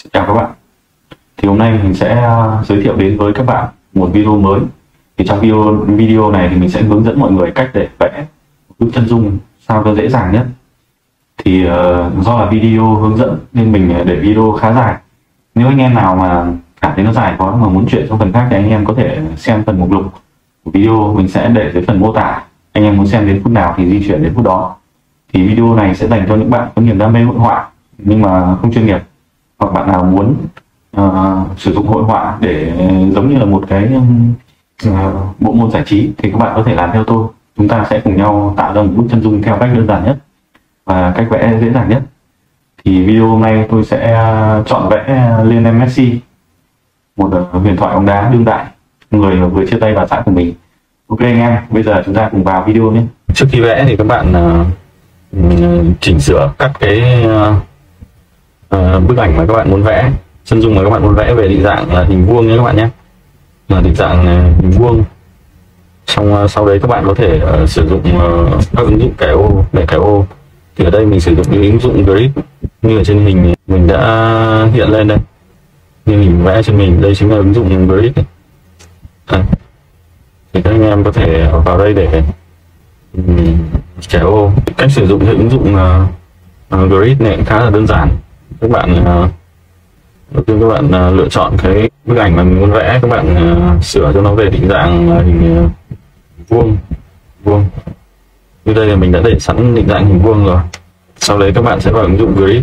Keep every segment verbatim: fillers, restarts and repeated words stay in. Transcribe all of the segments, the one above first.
Xin chào các bạn. Thì hôm nay mình sẽ giới thiệu đến với các bạn một video mới. Thì trong video video này thì mình sẽ hướng dẫn mọi người cách để vẽ bức chân dung sao cho dễ dàng nhất. Thì uh, do là video hướng dẫn nên mình để video khá dài. Nếu anh em nào mà cảm thấy nó dài quá mà muốn chuyển sang phần khác thì anh em có thể xem phần mục lục của video, mình sẽ để dưới phần mô tả. Anh em muốn xem đến phút nào thì di chuyển đến phút đó. Thì video này sẽ dành cho những bạn có niềm đam mê hội họa nhưng mà không chuyên nghiệp, hoặc bạn nào muốn uh, sử dụng hội họa để giống như là một cái uh, bộ môn giải trí thì các bạn có thể làm theo tôi. Chúng ta sẽ cùng nhau tạo ra một bức chân dung theo cách đơn giản nhất và cách vẽ dễ dàng nhất. Thì video hôm nay tôi sẽ chọn vẽ Lionel Messi, một huyền thoại bóng đá đương đại, người vừa chia tay bà xã của mình. Ok anh em, bây giờ chúng ta cùng vào video nhé. Trước khi vẽ thì các bạn uh, chỉnh sửa các cái uh, uh, bức ảnh mà các bạn muốn vẽ, chân dung mà các bạn muốn vẽ về định dạng là hình vuông nhé các bạn nhé, là định dạng uh, hình vuông. Xong uh, sau đấy các bạn có thể uh, sử dụng uh, các ứng dụng kẻ ô để kẻ ô. Thì ở đây mình sử dụng cái ứng dụng Grid như ở trên hình mình đã hiện lên đây, như hình vẽ trên mình đây chính là ứng dụng Grid này. À, thì các anh em có thể vào đây để um, kẻ ô. Cách sử dụng cái ứng dụng uh, uh, Grid này cũng khá là đơn giản. Các bạn uh, đầu tiên các bạn uh, lựa chọn cái bức ảnh mà mình muốn vẽ, các bạn uh, sửa cho nó về định dạng uh, hình uh, vuông vuông. Như đây là mình đã để sẵn định dạng hình vuông rồi. Sau đấy các bạn sẽ vào ứng dụng Grid,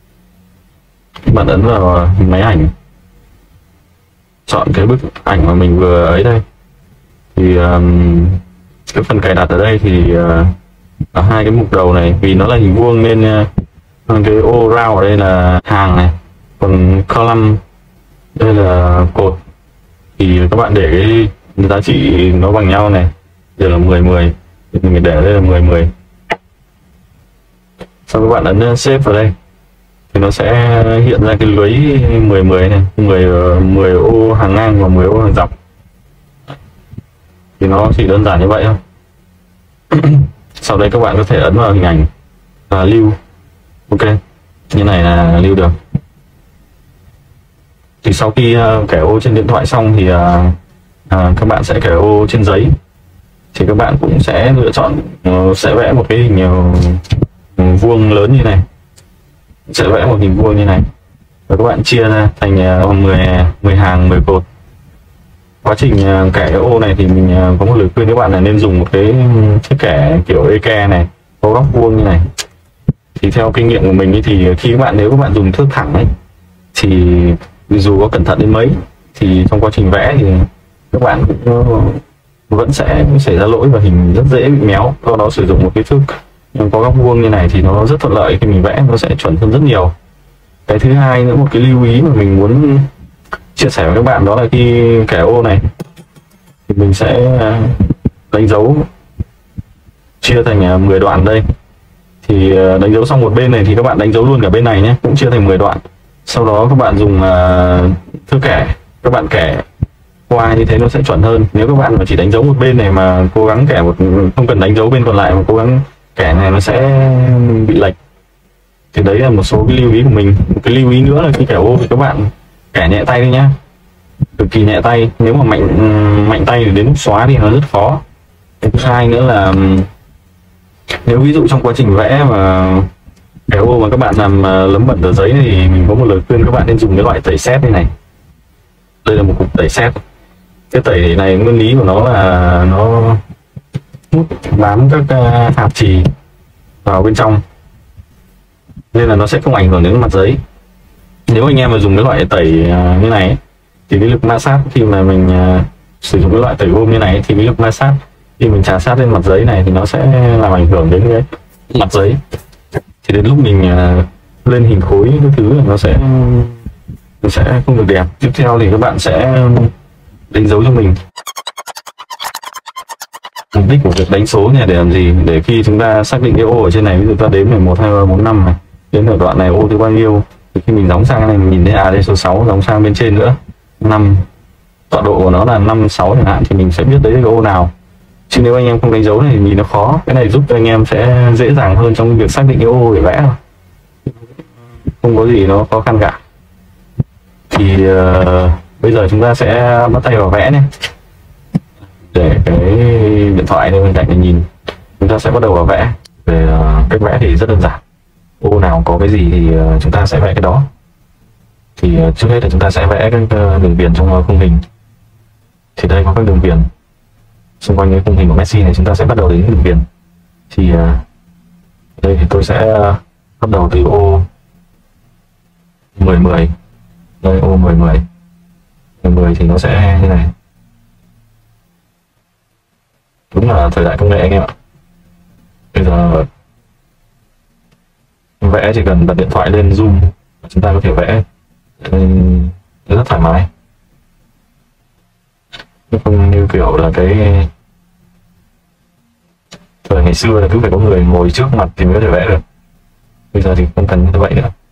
các bạn ấn vào hình máy ảnh, chọn cái bức ảnh mà mình vừa ấy đây. Thì um, cái phần cài đặt ở đây thì uh, ở hai cái mục đầu này, vì nó là hình vuông nên uh, cái ô round ở đây là hàng này, còn column đây là cột. Thì các bạn để cái giá trị nó bằng nhau này, giờ là mười mười thì mình để đây là mười mười. Sau các bạn ấn save vào đây thì nó sẽ hiện ra cái lưới mười mười này, mười mười ô hàng ngang và mười ô hàng dọc. Thì nó chỉ đơn giản như vậy thôi. Sau đây các bạn có thể ấn vào hình ảnh và lưu. Ok, như này là lưu được. Thì sau khi uh, kẻ ô trên điện thoại xong thì uh, uh, các bạn sẽ kẻ ô trên giấy. Thì các bạn cũng sẽ lựa chọn uh, sẽ vẽ một cái hình uh, vuông lớn như này, sẽ vẽ một hình vuông như này và các bạn chia ra thành uh, mười, mười hàng, mười cột. Quá trình uh, kẻ ô này thì mình uh, có một lời khuyên các bạn là nên dùng một cái chiếc kẻ kiểu eke này, có góc vuông như này. Thì theo kinh nghiệm của mình ấy, thì khi các bạn nếu các bạn dùng thước thẳng ấy thì dù có cẩn thận đến mấy thì trong quá trình vẽ thì các bạn cũng vẫn sẽ xảy ra lỗi và hình rất dễ bị méo. Do đó sử dụng một cái thước có góc vuông như này thì nó rất thuận lợi, khi mình vẽ nó sẽ chuẩn hơn rất nhiều. Cái thứ hai nữa, một cái lưu ý mà mình muốn chia sẻ với các bạn đó là khi kẻ ô này thì mình sẽ đánh dấu chia thành mười đoạn đây. Thì đánh dấu xong một bên này thì các bạn đánh dấu luôn cả bên này nhé, cũng chia thành mười đoạn. Sau đó các bạn dùng uh, thước kẻ, các bạn kẻ qua như thế nó sẽ chuẩn hơn. Nếu các bạn mà chỉ đánh dấu một bên này mà cố gắng kẻ một, không cần đánh dấu bên còn lại mà cố gắng kẻ này, nó sẽ bị lệch. Thì đấy là một số cái lưu ý của mình. Một cái lưu ý nữa là khi kẻ ô thì các bạn kẻ nhẹ tay đi nhá, cực kỳ nhẹ tay. Nếu mà mạnh mạnh tay thì đến lúc xóa thì nó rất khó. Cái thứ hai nữa là nếu ví dụ trong quá trình vẽ mà kẻ ô mà các bạn làm lấm bẩn tờ giấy thì mình có một lời khuyên các bạn nên dùng cái loại tẩy sét đây này. Đây là một cục tẩy sét. Cái tẩy này nguyên lý của nó là nó hút bám các hạt chì vào bên trong nên là nó sẽ không ảnh hưởng đến mặt giấy. Nếu anh em mà dùng cái loại tẩy như này thì cái lực ma sát khi mà mình sử dụng cái loại tẩy gôm như này thì cái lực ma sát khi mình chà sát lên mặt giấy này thì nó sẽ làm ảnh hưởng đến cái mặt giấy. Thì đến lúc mình lên hình khối cái thứ nó sẽ nó sẽ không được đẹp. Tiếp theo thì các bạn sẽ đánh dấu cho mình. Mục đích của việc đánh số này để làm gì? Để khi chúng ta xác định cái ô ở trên này, ví dụ ta đếm này một, hai, ba, bốn, năm này, đến ở đoạn này ô thứ bao nhiêu, thì khi mình đóng sang cái này mình nhìn thấy à đây số sáu, đóng sang bên trên nữa năm, tọa độ của nó là năm, sáu chẳng hạn, thì mình sẽ biết đấy là cái ô nào. Chứ nếu anh em không đánh dấu này thì nhìn nó khó. Cái này giúp cho anh em sẽ dễ dàng hơn trong việc xác định cái ô để vẽ thôi, không có gì nó khó khăn cả. Thì uh, bây giờ chúng ta sẽ bắt tay vào vẽ nhé. Để cái điện thoại lên bên cạnh để nhìn, chúng ta sẽ bắt đầu vào vẽ. Về uh, cách vẽ thì rất đơn giản, ô nào có cái gì thì uh, chúng ta sẽ vẽ cái đó. Thì uh, trước hết là chúng ta sẽ vẽ các uh, đường viền trong uh, khung hình. Thì đây có các đường viền xung quanh cái khung hình của Messi này, chúng ta sẽ bắt đầu đến đường viền. Thì uh, đây thì tôi sẽ uh, bắt đầu từ ô mười mười. Đây ô mười mười. mười mười thì nó sẽ như này. Đúng là thời đại công nghệ anh em ạ. Bây giờ vẽ chỉ cần bật điện thoại lên zoom, chúng ta có thể vẽ rất thoải mái. Không như kiểu là cái thời ngày xưa là cứ phải có người ngồi trước mặt thì mới có thể vẽ được. Bây giờ thì không cần như vậy nữa.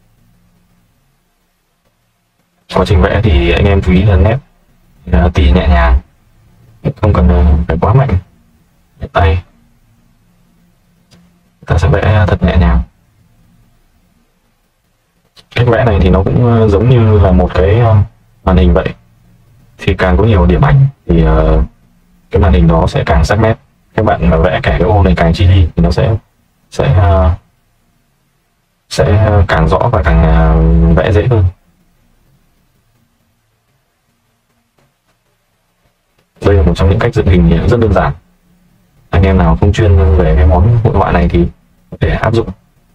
Quá trình vẽ thì anh em chú ý là nét tỉ nhẹ nhàng, không cần phải quá mạnh. Tay ta sẽ vẽ thật nhẹ nhàng. Cách vẽ này thì nó cũng giống như là một cái màn hình vậy. Thì càng có nhiều điểm ảnh thì uh, cái màn hình nó sẽ càng sắc nét. Các bạn mà vẽ cả cái ô này càng chi ly thì nó sẽ sẽ uh, sẽ càng rõ và càng uh, vẽ dễ hơn. Đây là một trong những cách dựng hình rất đơn giản. Anh em nào không chuyên về cái món hội họa này thì có thể áp dụng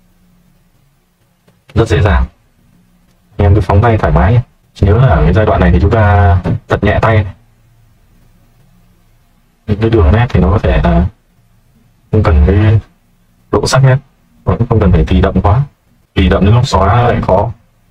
rất dễ dàng. Anh em cứ phóng tay thoải mái. Nhớ là ở cái giai đoạn này thì chúng ta thật nhẹ tay. Những cái đường nét thì nó có thể là không cần cái độ sắc nét, cũng không cần phải tì đậm quá. Tì đậm đến lúc xóa lại khó.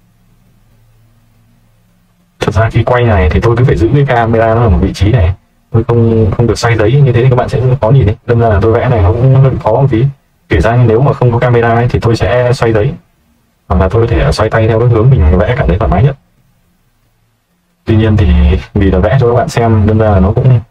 Thật ra khi quay này thì tôi cứ phải giữ cái camera nó ở một vị trí này, tôi không không được xoay giấy như thế thì các bạn sẽ khó nhìn đấy. Đâm ra là tôi vẽ này nó cũng hơi khó một tí. Kể ra nếu mà không có camera ấy, thì tôi sẽ xoay giấy, hoặc là tôi có thể xoay tay theo cái hướng mình vẽ cảm thấy thoải mái nhất. Tuy nhiên thì vì là vẽ cho các bạn xem, đâm ra là nó cũng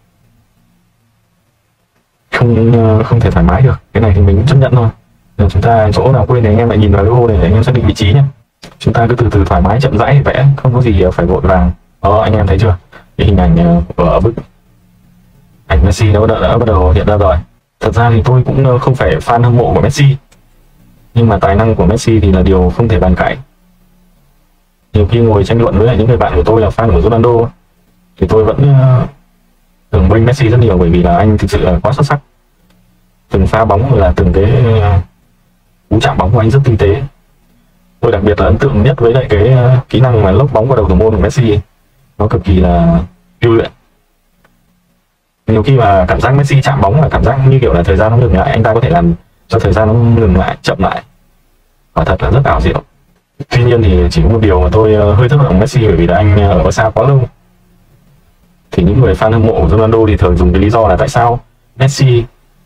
không không thể thoải mái được. Cái này thì mình cũng chấp nhận thôi. Rồi chúng ta chỗ nào quên thì anh em lại nhìn vào cái ô này để anh em xác định vị trí nhé. Chúng ta cứ từ từ thoải mái chậm rãi vẽ, không có gì phải vội vàng. Đó, anh em thấy chưa? Cái hình ảnh ở bức ảnh Messi nó đã, đã bắt đầu hiện ra rồi. Thật ra thì tôi cũng không phải fan hâm mộ của Messi, nhưng mà tài năng của Messi thì là điều không thể bàn cãi. Nhiều khi ngồi tranh luận với lại những người bạn của tôi là fan của Ronaldo thì tôi vẫn tưởng bênh Messi rất nhiều, bởi vì là anh thực sự là quá xuất sắc. Từng pha bóng là từng cái cú chạm bóng của anh rất tinh tế. Tôi đặc biệt là ấn tượng nhất với lại cái kỹ năng mà lốc bóng vào đầu thủ môn của Messi, nó cực kỳ là điêu luyện. Nhiều khi mà cảm giác Messi chạm bóng là cảm giác như kiểu là thời gian nó ngừng lại, anh ta có thể làm cho thời gian nó ngừng lại, chậm lại, và thật là rất ảo diệu. Tuy nhiên thì chỉ có một điều mà tôi hơi thất vọng Messi, bởi vì là anh ở Barca quá lâu. Thì những người fan hâm mộ của Ronaldo thì thường dùng cái lý do là tại sao Messi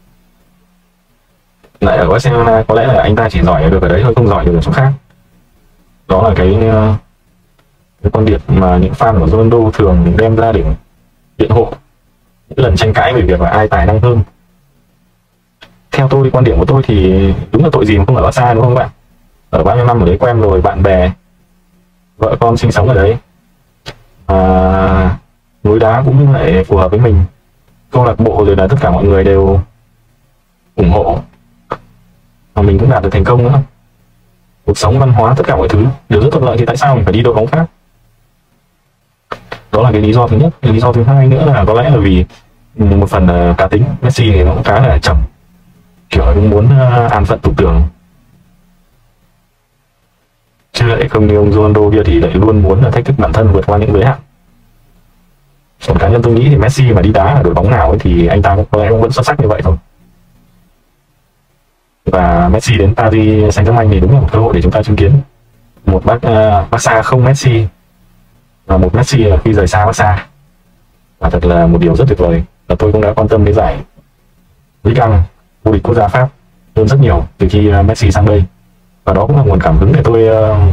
lại ở Barcelona, có lẽ là anh ta chỉ giỏi được ở đấy thôi, không giỏi được ở chỗ khác. Đó là cái, cái quan điểm mà những fan của Ronaldo thường đem ra để biện hộ những lần tranh cãi về việc là ai tài năng hơn. Theo tôi, quan điểm của tôi thì đúng là tội gì mà không ở Barca, đúng không các bạn? Ở bao nhiêu năm ở đấy quen rồi, bạn bè, vợ con sinh sống ở đấy, à, núi đá cũng lại phù hợp với mình, câu lạc bộ rồi là tất cả mọi người đều ủng hộ, và mình cũng đạt được thành công nữa. Cuộc sống, văn hóa, tất cả mọi thứ đều rất thuận lợi, thì tại sao mình phải đi đội bóng khác? Đó là cái lý do thứ nhất. Cái lý do thứ hai nữa là có lẽ là vì một phần là cá tính Messi thì nó cũng khá là trầm, kiểu cũng muốn an phận thủ thường, chứ lại không như ông Ronaldo kia thì lại luôn muốn là thách thức bản thân, vượt qua những giới hạn. Còn cá nhân tôi nghĩ thì Messi mà đi đá ở đội bóng nào ấy thì anh ta có lẽ cũng vẫn xuất sắc như vậy thôi. Và Messi đến Paris Saint-Germain thì đúng là một cơ hội để chúng ta chứng kiến một bác uh, Barca không Messi, và một Messi là khi rời xa Barca. Và thật là một điều rất tuyệt vời. Và tôi cũng đã quan tâm đến giải Ligue một vô địch quốc gia Pháp hơn rất nhiều từ khi uh, Messi sang đây. Và đó cũng là nguồn cảm hứng để tôi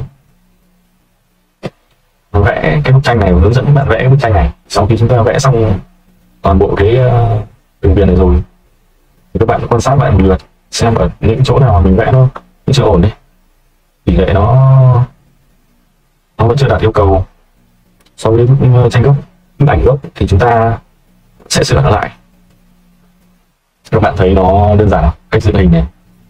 uh, vẽ cái bức tranh này và hướng dẫn bạn vẽ cái bức tranh này. Sau khi chúng ta vẽ xong toàn bộ cái uh, đường viền này rồi thì các bạn quan sát lại một lượt xem ở những chỗ nào mà mình vẽ nó những chỗ ổn đi, tỷ lệ nó nó vẫn chưa đạt yêu cầu, Sau cái bức tranh gốc, bức ảnh gốc thì chúng ta sẽ sửa nó lại. Các bạn thấy nó đơn giản không? Cách dựng hình này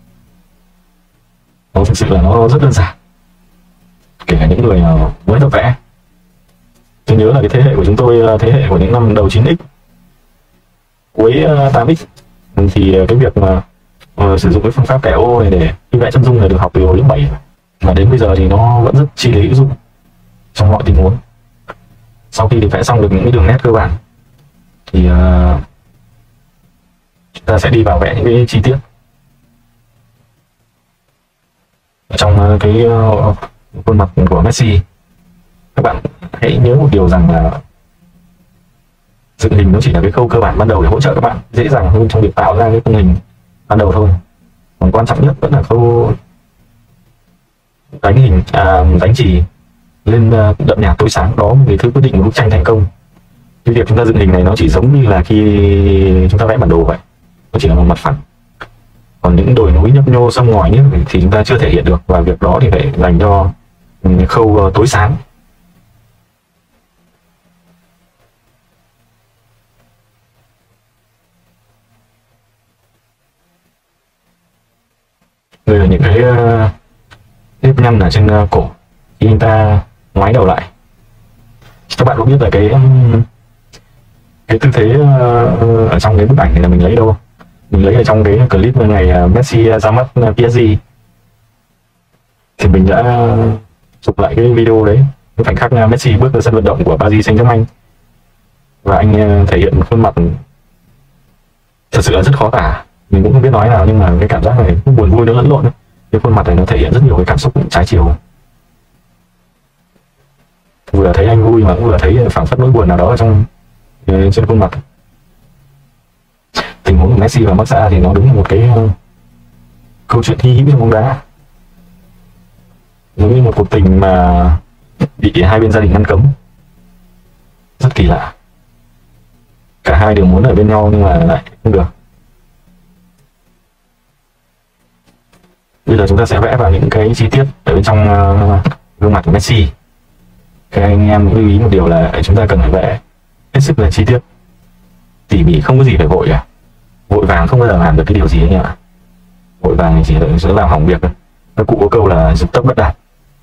nó thực sự là nó rất đơn giản, kể cả những người mới tập vẽ. Tôi nhớ là cái thế hệ của chúng tôi, thế hệ của những năm đầu chín x cuối tám x, thì cái việc mà uh, sử dụng cái phương pháp kẻ ô này để khi vẽ chân dung này được học từ hồi lớp bảy, mà đến bây giờ thì nó vẫn rất chi lý hữu dụng trong mọi tình huống. Sau khi được vẽ xong được những cái đường nét cơ bản thì uh, chúng ta sẽ đi vào vẽ những cái chi tiết trong cái uh, khuôn mặt của Messi. Các bạn hãy nhớ một điều rằng là dựng hình nó chỉ là cái khâu cơ bản ban đầu để hỗ trợ các bạn dễ dàng hơn trong việc tạo ra cái khung hình ban đầu thôi. Còn quan trọng nhất vẫn là khâu đánh hình, à, đánh chì lên đậm nhạt tối sáng. Đó là thứ quyết định một bức tranh thành công. Cái việc chúng ta dựng hình này nó chỉ giống như là khi chúng ta vẽ bản đồ vậy, nó chỉ là một mặt phẳng. Còn những đồi núi nhấp nhô sông ngòi nước thì chúng ta chưa thể hiện được, và việc đó thì phải dành cho khâu tối sáng. Đây là những cái uh, nếp nhăn ở trên uh, cổ khi chúng ta ngoái đầu lại. Các bạn có biết là cái um, cái tư thế uh, ở trong cái bức ảnh này là mình lấy đâu? Mình lấy ở trong cái clip ngày uh, Messi ra mắt uh, pê ét giê. Thì mình đã uh, chụp lại cái video đấy, cái khoảnh khắc uh, Messi bước vào sân vận động của Paris Saint-Germain, và anh uh, thể hiện một khuôn mặt thật sự là rất khó tả. Mình cũng không biết nói nào, nhưng mà cái cảm giác này buồn vui nó lẫn lộn. Cái khuôn mặt này nó thể hiện rất nhiều cái cảm xúc trái chiều. Vừa thấy anh vui mà cũng vừa thấy phảng phất nỗi buồn nào đó ở trong trên khuôn mặt. Tình huống của Messi và Barca thì nó đúng là một cái uh, câu chuyện hy hữu trong bóng đá, giống như một cuộc tình mà bị hai bên gia đình ngăn cấm. Rất kỳ lạ, cả hai đều muốn ở bên nhau nhưng mà lại không được. Bây giờ chúng ta sẽ vẽ vào những cái chi tiết ở bên trong uh, gương mặt của Messi. Các anh em cũng lưu ý một điều là chúng ta cần phải vẽ hết sức là chi tiết, tỉ mỉ, không có gì phải vội cả. Vội vàng không bao giờ làm được cái điều gì anh em ạ. Vội vàng chỉ sẽ làm hỏng việc thôi. Các cụ có câu là dục tốc bất đạt.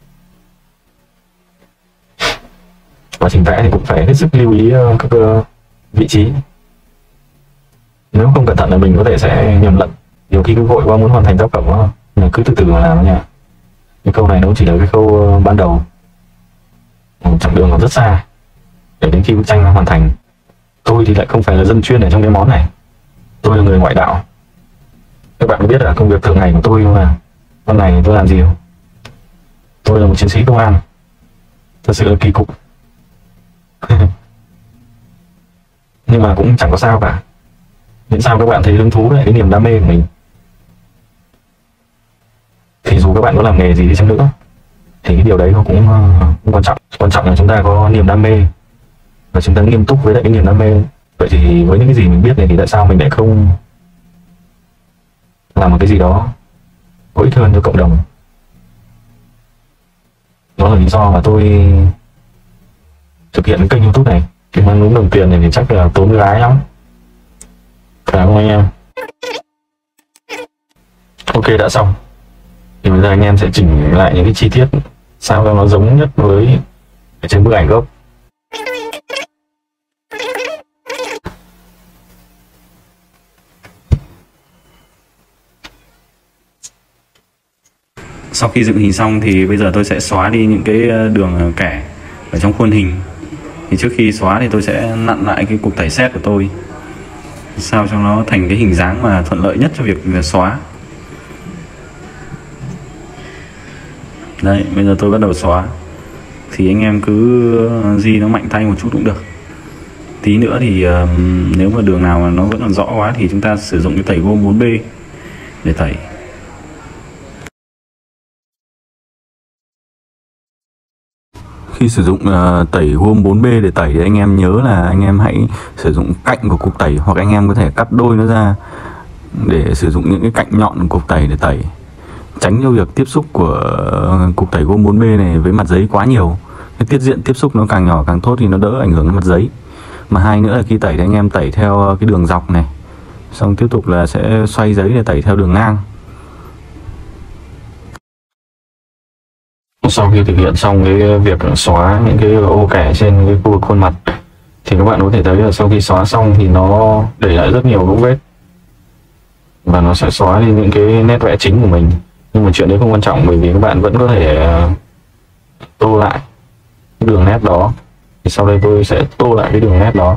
Quá trình vẽ thì cũng phải hết sức lưu ý uh, các uh, vị trí. Nếu không cẩn thận là mình có thể sẽ nhầm lẫn. Nhiều khi cứ vội quá muốn hoàn thành tác phẩm quá, nhưng cứ từ từ mà làm nha. Cái câu này nó chỉ là cái câu uh, ban đầu, một chặng đường còn rất xa để đến khi bức tranh hoàn thành. Tôi thì lại không phải là dân chuyên ở trong cái món này, tôi là người ngoại đạo. Các bạn có biết là công việc thường ngày của tôi mà con này tôi làm gì không? Tôi là một chiến sĩ công an, thật sự là kỳ cục. Nhưng mà cũng chẳng có sao cả, miễn sao các bạn thấy hứng thú với cái niềm đam mê của mình thì dù các bạn có làm nghề gì đi chăng nữa thì cái điều đấy nó cũng không quan trọng. Quan trọng là chúng ta có niềm đam mê và chúng ta nghiêm túc với lại cái niềm đam mê. Vậy thì với những cái gì mình biết này thì tại sao mình lại không làm một cái gì đó có ích hơn cho cộng đồng? Đó là lý do mà tôi thực hiện cái kênh YouTube này. Cái mang đúng đồng tiền này thì chắc là tốn gái lắm. Cảm ơn anh em. Ok, đã xong. Thì bây giờ anh em sẽ chỉnh lại những cái chi tiết sao cho nó giống nhất với trên bức ảnh gốc. Sau khi dựng hình xong thì bây giờ tôi sẽ xóa đi những cái đường kẻ ở trong khuôn hình. Thì trước khi xóa thì tôi sẽ nặn lại cái cục tẩy set của tôi sao cho nó thành cái hình dáng mà thuận lợi nhất cho việc xóa. Đây, bây giờ tôi bắt đầu xóa. Thì anh em cứ di nó mạnh tay một chút cũng được. Tí nữa thì uh, nếu mà đường nào mà nó vẫn còn rõ quá thì chúng ta sử dụng cái tẩy gôm bốn B để tẩy. Khi sử dụng uh, tẩy gôm bốn B để tẩy thì anh em nhớ là anh em hãy sử dụng cạnh của cục tẩy, hoặc anh em có thể cắt đôi nó ra để sử dụng những cái cạnh nhọn của cục tẩy để tẩy, tránh cho việc tiếp xúc của cục tẩy gôm bốn B này với mặt giấy quá nhiều. cái tiết diện tiếp xúc nó càng nhỏ càng tốt thì nó đỡ ảnh hưởng đến mặt giấy. Mà hai nữa là khi tẩy thì anh em tẩy theo cái đường dọc này, xong tiếp tục là sẽ xoay giấy để tẩy theo đường ngang. Sau khi thực hiện xong cái việc xóa những cái ô kẻ trên cái khu vực khuôn mặt thì các bạn có thể thấy là sau khi xóa xong thì nó để lại rất nhiều dấu vết và nó sẽ xóa đi những cái nét vẽ chính của mình. Nhưng mà chuyện đấy không quan trọng, bởi vì các bạn vẫn có thể tô lại cái đường nét đó. Thì sau đây tôi sẽ tô lại cái đường nét đó.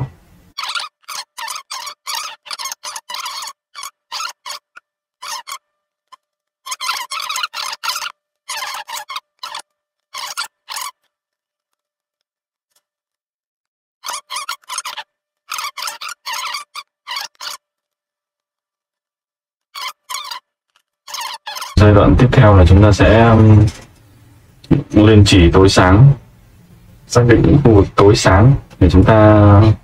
Giai đoạn tiếp theo là chúng ta sẽ lên chỉ tối sáng, xác định những khu vực tối sáng để chúng ta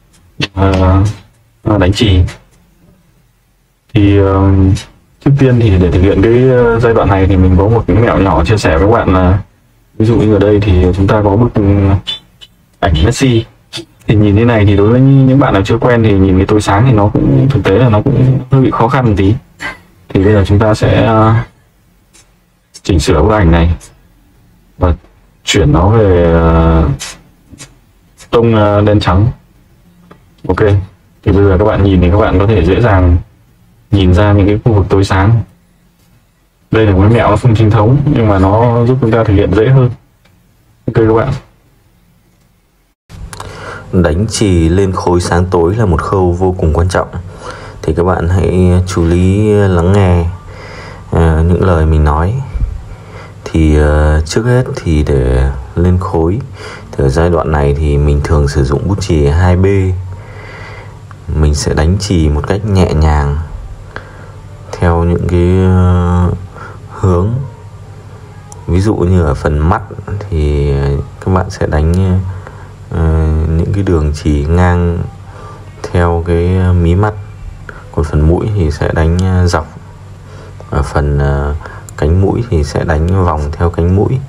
uh, đánh chì. Thì uh, trước tiên thì để thực hiện cái giai đoạn này thì mình có một cái mẹo nhỏ chia sẻ với các bạn là, ví dụ như ở đây thì chúng ta có bức ảnh Messi. Thì nhìn thế này thì đối với những bạn nào chưa quen thì nhìn cái tối sáng thì nó cũng thực tế là nó cũng hơi bị khó khăn một tí. Thì bây giờ chúng ta sẽ uh, chỉnh sửa bức ảnh này và chuyển nó về uh, tông uh, đen trắng. Ok, thì bây giờ các bạn nhìn thì các bạn có thể dễ dàng nhìn ra những cái khu vực tối sáng. Đây là một cái mẹo nó không chính thống nhưng mà nó giúp chúng ta thực hiện dễ hơn. Ok các bạn. Đánh chì lên khối sáng tối là một khâu vô cùng quan trọng. Thì các bạn hãy chú ý lắng nghe uh, những lời mình nói. Thì uh, trước hết thì để lên khối thì ở giai đoạn này thì mình thường sử dụng bút chì hai B. Mình sẽ đánh chì một cách nhẹ nhàng theo những cái uh, hướng. Ví dụ như ở phần mắt thì các bạn sẽ đánh uh, những cái đường chì ngang theo cái mí mắt. Còn phần mũi thì sẽ đánh dọc. Ở phần uh, cánh mũi thì sẽ đánh vòng theo cánh mũi.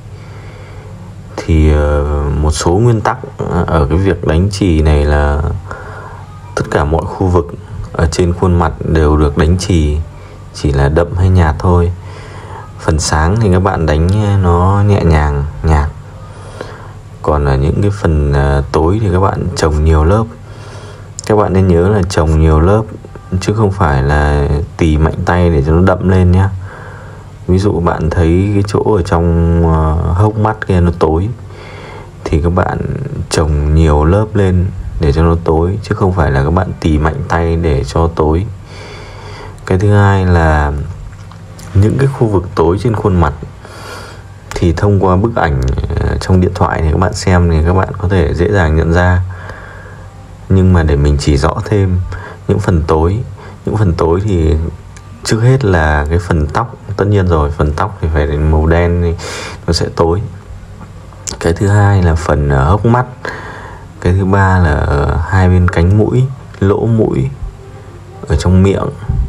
Thì uh, một số nguyên tắc ở cái việc đánh chì này là tất cả mọi khu vực ở trên khuôn mặt đều được đánh chì, chỉ là đậm hay nhạt thôi. Phần sáng thì các bạn đánh nó nhẹ nhàng, nhạt. Còn ở những cái phần uh, tối thì các bạn chồng nhiều lớp. Các bạn nên nhớ là chồng nhiều lớp chứ không phải là tì mạnh tay để cho nó đậm lên nhé. Ví dụ bạn thấy cái chỗ ở trong uh, hốc mắt kia nó tối thì các bạn chồng nhiều lớp lên để cho nó tối, chứ không phải là các bạn tì mạnh tay để cho tối. Cái thứ hai là những cái khu vực tối trên khuôn mặt thì thông qua bức ảnh uh, trong điện thoại thì các bạn xem thì các bạn có thể dễ dàng nhận ra. Nhưng mà để mình chỉ rõ thêm những phần tối, những phần tối thì trước hết là cái phần tóc. Tất nhiên rồi, phần tóc thì phải đến màu đen thì nó sẽ tối. Cái thứ hai là phần uh, hốc mắt. Cái thứ ba là ở hai bên cánh mũi, lỗ mũi, ở trong miệng.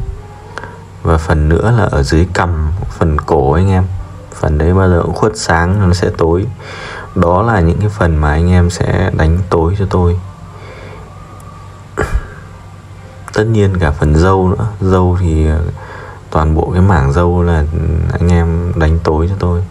Và phần nữa là ở dưới cằm, phần cổ anh em. Phần đấy bao giờ cũng khuất sáng, nó sẽ tối. Đó là những cái phần mà anh em sẽ đánh tối cho tôi. Tất nhiên cả phần râu nữa. Râu thì toàn bộ cái mảng râu là anh em đánh tối cho tôi.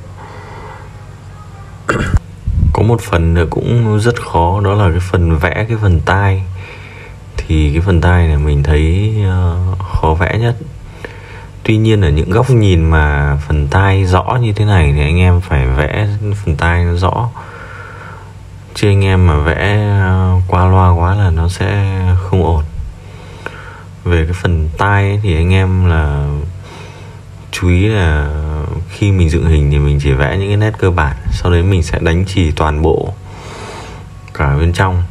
Có một phần cũng rất khó, đó là cái phần vẽ cái phần tai. Thì cái phần tai này mình thấy uh, khó vẽ nhất. Tuy nhiên ở những góc nhìn mà phần tai rõ như thế này thì anh em phải vẽ phần tai nó rõ. Chứ anh em mà vẽ uh, qua loa quá là nó sẽ không ổn. Về cái phần tai ấy, thì anh em là chú ý là khi mình dựng hình thì mình chỉ vẽ những cái nét cơ bản, sau đấy mình sẽ đánh chì toàn bộ cả bên trong.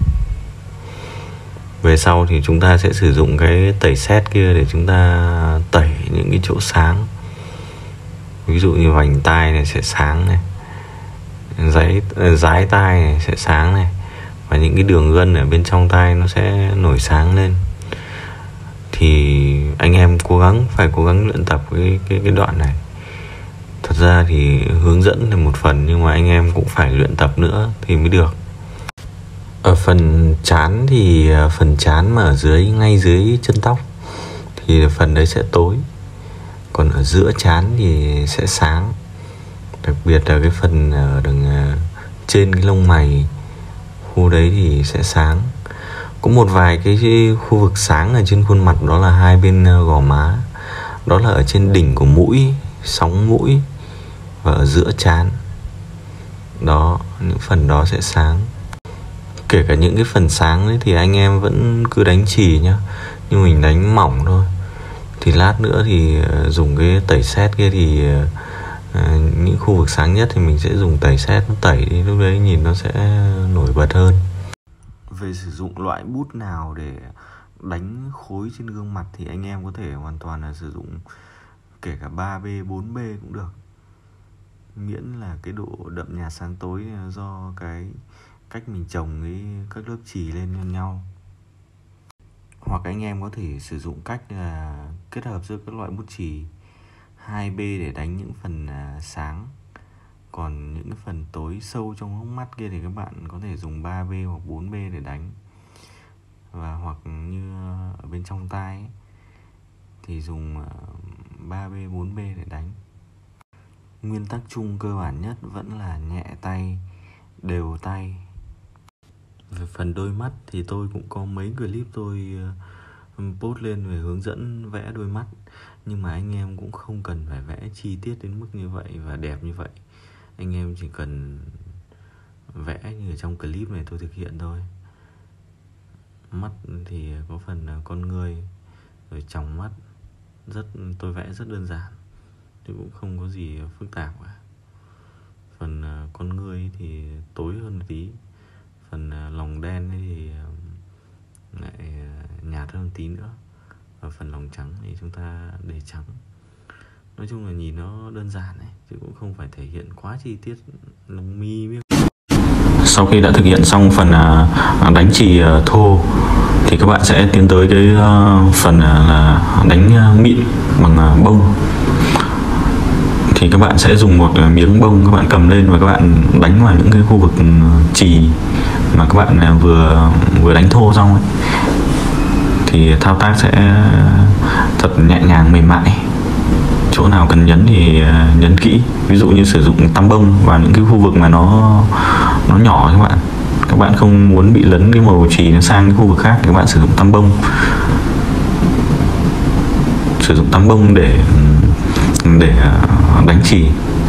Về sau thì chúng ta sẽ sử dụng cái tẩy sét kia để chúng ta tẩy những cái chỗ sáng. Ví dụ như vành tai này sẽ sáng này, dái, dái tai này sẽ sáng này, và những cái đường gân ở bên trong tai nó sẽ nổi sáng lên. Thì anh em cố gắng, phải cố gắng luyện tập cái, cái, cái đoạn này. Thật ra thì hướng dẫn là một phần, nhưng mà anh em cũng phải luyện tập nữa thì mới được. Ở phần trán thì phần trán mà ở dưới, ngay dưới chân tóc thì phần đấy sẽ tối. Còn ở giữa trán thì sẽ sáng. Đặc biệt là cái phần ở đằng trên cái lông mày, khu đấy thì sẽ sáng. Có một vài cái khu vực sáng ở trên khuôn mặt, đó là hai bên gò má, đó là ở trên đỉnh của mũi, sóng mũi và ở giữa trán. Đó, những phần đó sẽ sáng. Kể cả những cái phần sáng ấy thì anh em vẫn cứ đánh chì nhá, nhưng mình đánh mỏng thôi. Thì lát nữa thì dùng cái tẩy sét kia thì à, những khu vực sáng nhất thì mình sẽ dùng tẩy sét nó tẩy đi, lúc đấy nhìn nó sẽ nổi bật hơn. Về sử dụng loại bút nào để đánh khối trên gương mặt thì anh em có thể hoàn toàn là sử dụng kể cả ba B, bốn B cũng được. Miễn là cái độ đậm nhạt sáng tối do cái cách mình trồng cái các lớp chì lên với nhau. Hoặc anh em có thể sử dụng cách là kết hợp giữa các loại bút chì hai B để đánh những phần sáng. Còn những cái phần tối sâu trong hốc mắt kia thì các bạn có thể dùng ba B hoặc bốn B để đánh. Và hoặc như ở bên trong tai ấy, thì dùng ba B, bốn B để đánh. Nguyên tắc chung cơ bản nhất vẫn là nhẹ tay, đều tay. Về phần đôi mắt thì tôi cũng có mấy clip tôi post lên về hướng dẫn vẽ đôi mắt. Nhưng mà anh em cũng không cần phải vẽ chi tiết đến mức như vậy và đẹp như vậy. Anh em chỉ cần vẽ như ở trong clip này tôi thực hiện thôi. Mắt thì có phần con người, rồi tròng mắt, rất tôi vẽ rất đơn giản, chứ cũng không có gì phức tạp cả. Phần con người thì tối hơn một tí, phần lòng đen thì lại nhạt hơn một tí nữa, và phần lòng trắng thì chúng ta để trắng. Nói chung là nhìn nó đơn giản này, chứ cũng không phải thể hiện quá chi tiết lông mi biết. Sau khi đã thực hiện xong phần đánh chì thô thì các bạn sẽ tiến tới cái phần là đánh mịn bằng bông. Thì các bạn sẽ dùng một miếng bông, các bạn cầm lên và các bạn đánh vào những cái khu vực chì mà các bạn vừa vừa đánh thô xong ấy. Thì thao tác sẽ thật nhẹ nhàng, mềm mại. Chỗ nào cần nhấn thì nhấn kỹ. Ví dụ như sử dụng tăm bông vào những cái khu vực mà nó nó nhỏ các bạn. Các bạn không muốn bị lấn cái màu chì nó sang cái khu vực khác thì các bạn sử dụng tăm bông. Sử dụng tăm bông để để đánh chì.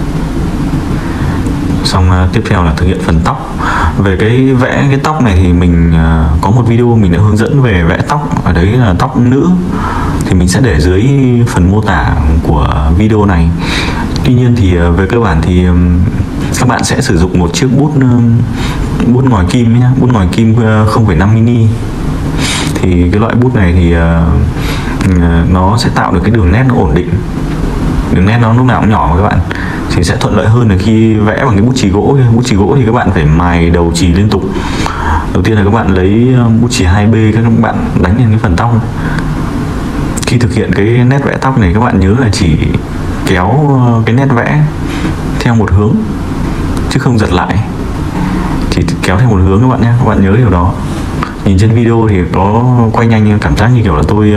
Xong tiếp theo là thực hiện phần tóc. Về cái vẽ cái tóc này thì mình có một video mình đã hướng dẫn về vẽ tóc, ở đấy là tóc nữ, thì mình sẽ để dưới phần mô tả của video này. Tuy nhiên thì về cơ bản thì các bạn sẽ sử dụng một chiếc bút bút ngòi kim nhé, bút ngòi kim không phẩy năm mi-li. Thì cái loại bút này thì nó sẽ tạo được cái đường nét nó ổn định, đường nét nó lúc nào cũng nhỏ các bạn, thì sẽ thuận lợi hơn là khi vẽ bằng cái bút chì gỗ. Bút chì gỗ thì các bạn phải mài đầu chì liên tục. Đầu tiên là các bạn lấy bút chì hai B, các bạn đánh lên cái phần tóc. Khi thực hiện cái nét vẽ tóc này các bạn nhớ là chỉ kéo cái nét vẽ theo một hướng chứ không giật lại, chỉ kéo theo một hướng các bạn nhé, các bạn nhớ điều đó. Nhìn trên video thì có quay nhanh, cảm giác như kiểu là tôi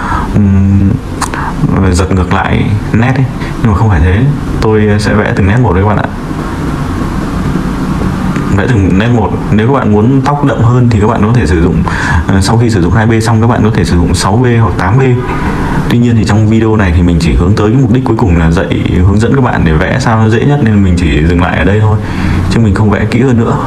uh, giật ngược lại nét ấy. Nhưng mà không phải thế, tôi sẽ vẽ từng nét một đấy các bạn ạ. Vẽ từng nét một. Nếu các bạn muốn tóc đậm hơn thì các bạn có thể sử dụng uh, sau khi sử dụng hai B xong các bạn có thể sử dụng sáu B hoặc tám B. Tuy nhiên thì trong video này thì mình chỉ hướng tới cái mục đích cuối cùng là dạy hướng dẫn các bạn để vẽ sao nó dễ nhất, nên mình chỉ dừng lại ở đây thôi, chứ mình không vẽ kỹ hơn nữa.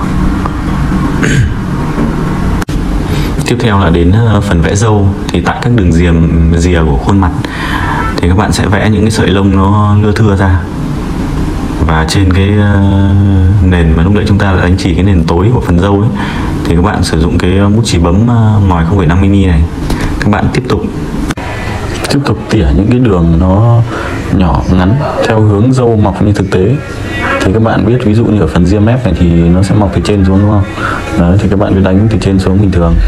Tiếp theo là đến phần vẽ râu. Thì tại các đường rìa rìa của khuôn mặt thì các bạn sẽ vẽ những cái sợi lông nó lưa thưa ra. Và trên cái nền mà lúc nãy chúng ta đã đánh chỉ cái nền tối của phần râu ấy, thì các bạn sử dụng cái bút chì bấm ngòi không phẩy năm mi-li này. Các bạn tiếp tục tiếp tục tỉa những cái đường nó nhỏ ngắn theo hướng râu mọc như thực tế. Thì các bạn biết, ví dụ như ở phần ria mép này thì nó sẽ mọc từ trên xuống đúng không? Đấy, thì các bạn cứ đánh từ trên xuống bình thường.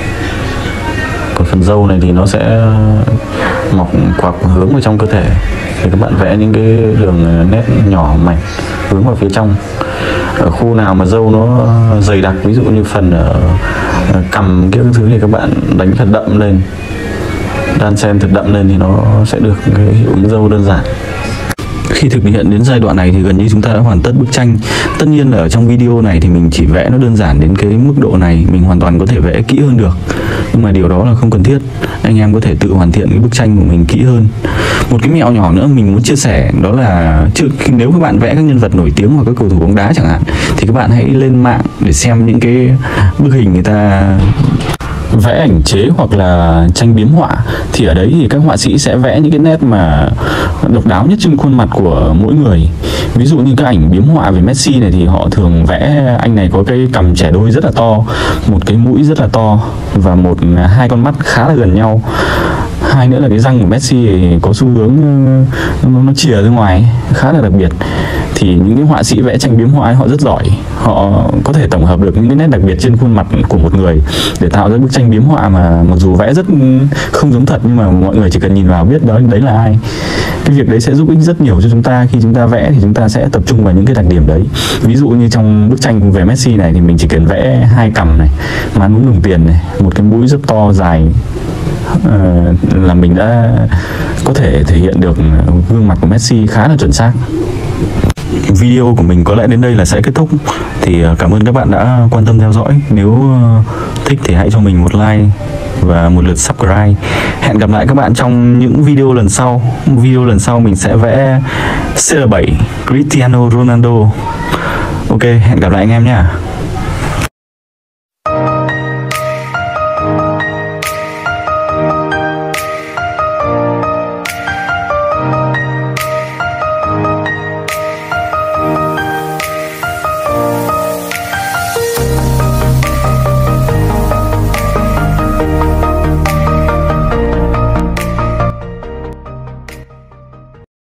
Còn phần râu này thì nó sẽ mọc quặp hướng vào trong cơ thể. thì các bạn vẽ những cái đường nét nhỏ mảnh hướng vào phía trong. Ở khu nào mà râu nó dày đặc, ví dụ như phần ở cằm cái thứ thì các bạn đánh thật đậm lên, đan xen thật đậm lên thì nó sẽ được cái hiệu ứng râu đơn giản. Khi thực hiện đến giai đoạn này thì gần như chúng ta đã hoàn tất bức tranh. Tất nhiên là ở trong video này thì mình chỉ vẽ nó đơn giản đến cái mức độ này, mình hoàn toàn có thể vẽ kỹ hơn được, nhưng mà điều đó là không cần thiết. Anh em có thể tự hoàn thiện cái bức tranh của mình kỹ hơn. Một cái mẹo nhỏ nữa mình muốn chia sẻ đó là trước nếu các bạn vẽ các nhân vật nổi tiếng hoặc các cầu thủ bóng đá chẳng hạn, thì các bạn hãy lên mạng để xem những cái bức hình người ta vẽ ảnh chế hoặc là tranh biếm họa. Thì ở đấy thì các họa sĩ sẽ vẽ những cái nét mà độc đáo nhất trên khuôn mặt của mỗi người. Ví dụ như các ảnh biếm họa về Messi này thì họ thường vẽ anh này có cái cằm chẻ đôi rất là to, một cái mũi rất là to và một hai con mắt khá là gần nhau. Hai nữa là cái răng của Messi thì có xu hướng nó, nó chìa ra ngoài, khá là đặc biệt. Thì những cái họa sĩ vẽ tranh biếm họa họ rất giỏi, họ có thể tổng hợp được những cái nét đặc biệt trên khuôn mặt của một người để tạo ra bức tranh biếm họa mà mặc dù vẽ rất không giống thật nhưng mà mọi người chỉ cần nhìn vào biết đó đấy là ai. Cái việc đấy sẽ giúp ích rất nhiều cho chúng ta. Khi chúng ta vẽ thì chúng ta sẽ tập trung vào những cái đặc điểm đấy. Ví dụ như trong bức tranh về Messi này thì mình chỉ cần vẽ hai cằm này, má núm đồng tiền này, một cái mũi rất to dài, Uh, là mình đã có thể thể hiện được gương mặt của Messi khá là chuẩn xác. Video của mình có lẽ đến đây là sẽ kết thúc. Thì cảm ơn các bạn đã quan tâm theo dõi. Nếu thích thì hãy cho mình một like và một lượt subscribe. Hẹn gặp lại các bạn trong những video lần sau. Video lần sau mình sẽ vẽ C R bảy Cristiano Ronaldo. Ok, hẹn gặp lại anh em nhé.